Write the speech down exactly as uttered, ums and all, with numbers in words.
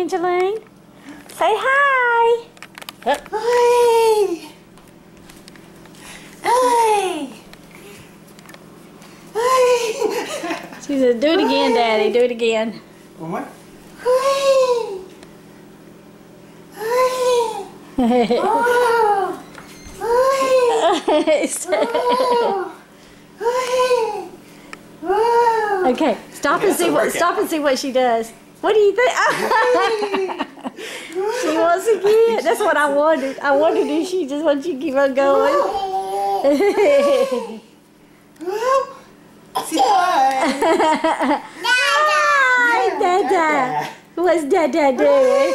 Angeline. Say hi. Hey. Hey. Hey. She said, do it again, Daddy. Do it again. One more. Hey. Hey. Oh. Hey. Oh. Hey. Oh. Okay, stop and see what stop and see what she does. What do you think? She wants to get. That's what I wondered. I wondered if she just wants you to keep on going. Hi, Dada. What's Dada doing?